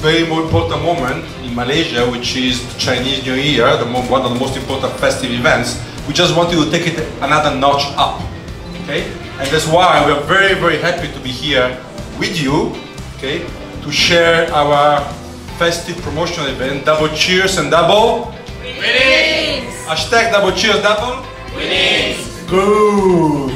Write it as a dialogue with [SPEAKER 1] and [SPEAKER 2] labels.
[SPEAKER 1] very important moment in Malaysia, which is the Chinese New Year, one of the most important festive events. We just wanted to take it another notch up, okay? And that's why we are very, very happy to be here with you, okay? To share our festive promotional event, Double Cheers and Double
[SPEAKER 2] Winnings!
[SPEAKER 1] Hashtag Double Cheers, Double
[SPEAKER 2] Winnings!
[SPEAKER 1] Good!